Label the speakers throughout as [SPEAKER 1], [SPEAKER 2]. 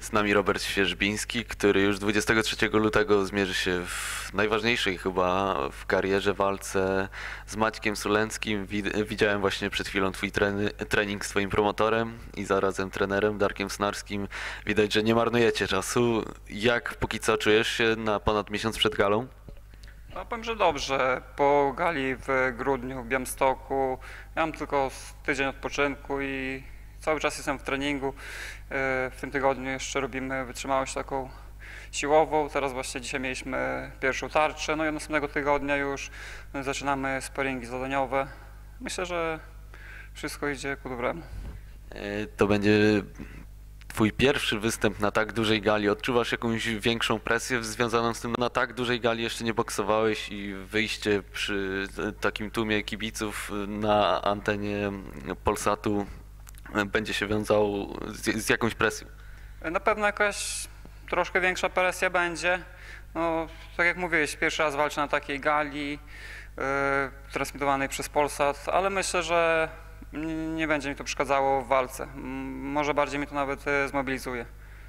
[SPEAKER 1] Z nami Robert Świerzbiński, który już 23 lutego zmierzy się w najważniejszej chyba w karierze walce z Maćkiem Sulęckim. Widziałem właśnie przed chwilą twój trening z twoim promotorem i zarazem trenerem Darkiem Snarskim. Widać, że nie marnujecie czasu. Jak póki co czujesz się na ponad miesiąc przed galą?
[SPEAKER 2] No, powiem, że dobrze. Po gali w grudniu w Białymstoku miałem tylko tydzień odpoczynku i cały czas jestem w treningu. W tym tygodniu jeszcze robimy wytrzymałość taką siłową. Teraz właśnie dzisiaj mieliśmy pierwszą tarczę, no i od następnego tygodnia już zaczynamy sparingi zadaniowe. Myślę, że wszystko idzie ku dobremu.
[SPEAKER 1] To będzie twój pierwszy występ na tak dużej gali. Odczuwasz jakąś większą presję związaną z tym? Na tak dużej gali jeszcze nie boksowałeś i wyjście przy takim tłumie kibiców na antenie Polsatu będzie się wiązało z jakąś presją?
[SPEAKER 2] Na pewno jakaś troszkę większa presja będzie. No, tak jak mówiłeś, pierwszy raz walczę na takiej gali transmitowanej przez Polsat, ale myślę, że nie będzie mi to przeszkadzało w walce. Może bardziej mi to nawet zmobilizuje.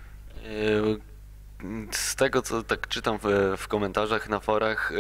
[SPEAKER 1] Z tego, co tak czytam w komentarzach na forach,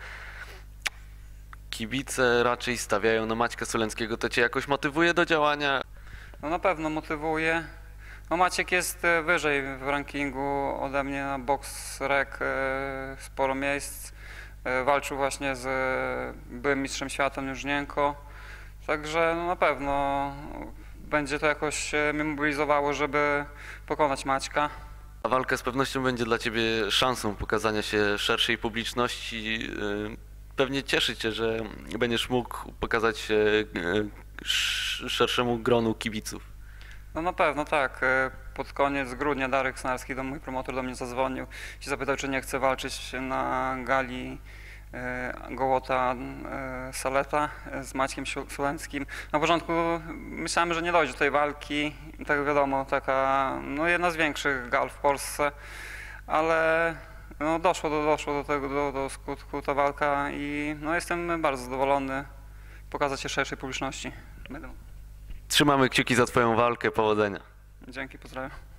[SPEAKER 1] kibice raczej stawiają na Maćka Sulęckiego. To cię jakoś motywuje do działania?
[SPEAKER 2] No na pewno motywuje. No Maciek jest wyżej w rankingu ode mnie na BoxRec, sporo miejsc. Walczył właśnie z byłym mistrzem świata Jóźnienko. Także no na pewno będzie to jakoś mnie mobilizowało, żeby pokonać Maćka.
[SPEAKER 1] Ta walka z pewnością będzie dla ciebie szansą pokazania się szerszej publiczności. Pewnie cieszy cię, że będziesz mógł pokazać się szerszemu gronu kibiców.
[SPEAKER 2] No na pewno tak. Pod koniec grudnia Darek Snarski, mój promotor, do mnie zadzwonił i zapytał, czy nie chcę walczyć na gali Gołota Saleta z Maćkiem Sulęckim. Na początku myślałem, że nie dojdzie do tej walki, tak wiadomo, taka no jedna z większych gal w Polsce, ale no doszło do tego, do skutku ta walka i no jestem bardzo zadowolony pokazać się szerszej publiczności.
[SPEAKER 1] Trzymamy kciuki za twoją walkę, powodzenia.
[SPEAKER 2] Dzięki, pozdrawiam.